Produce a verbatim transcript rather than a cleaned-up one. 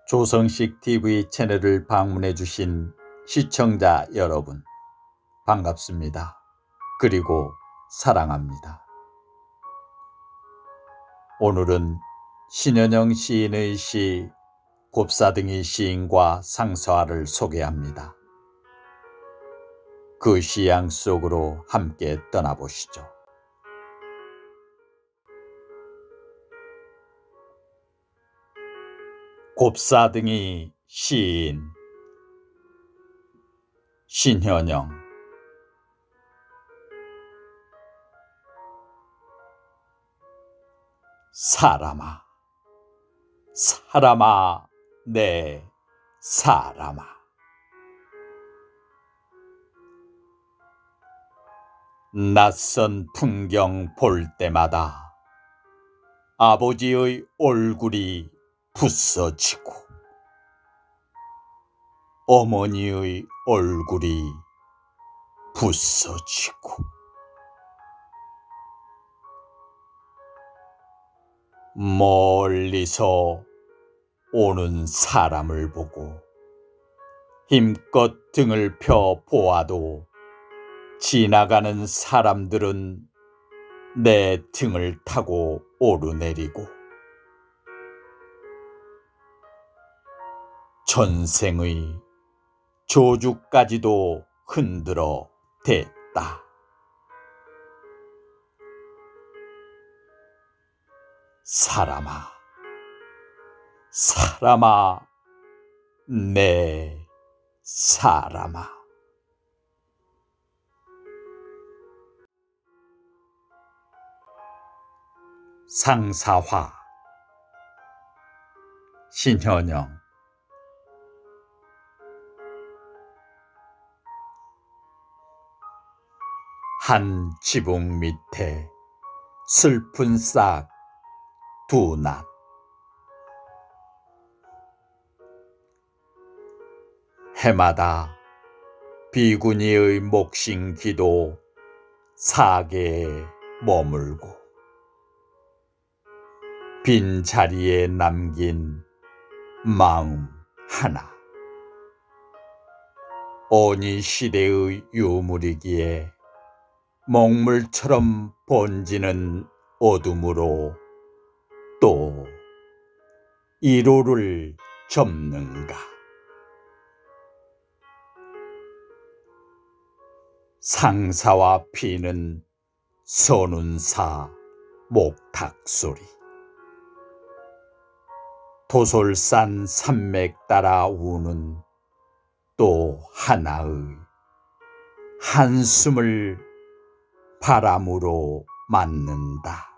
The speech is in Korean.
조성식 티비 채널을 방문해 주신 시청자 여러분, 반갑습니다. 그리고 사랑합니다. 오늘은 신현영 시인의 시 곱사등이 시인과 상서화를 소개합니다. 그 시양 속으로 함께 떠나보시죠. 곱사등이 시인 신현영. 사람아, 사람아, 내 사람아. 낯선 풍경 볼 때마다 아버지의 얼굴이 부서지고 어머니의 얼굴이 부서지고 멀리서 오는 사람을 보고 힘껏 등을 펴 보아도 지나가는 사람들은 내 등을 타고 오르내리고 전생의 조주까지도 흔들어 댔다. 사람아, 사람아, 내 사람아. 상사화 신현영. 한 지붕 밑에 슬픈 싹 두 낫. 해마다 비구니의 목신기도 사계에 머물고 빈자리에 남긴 마음 하나. 어니 시대의 유물이기에 먹물처럼 번지는 어둠으로 또 이로를 접는가. 상사와 피는 선운사 목탁소리. 도솔산 산맥 따라 우는 또 하나의 한숨을 바람으로 맞는다.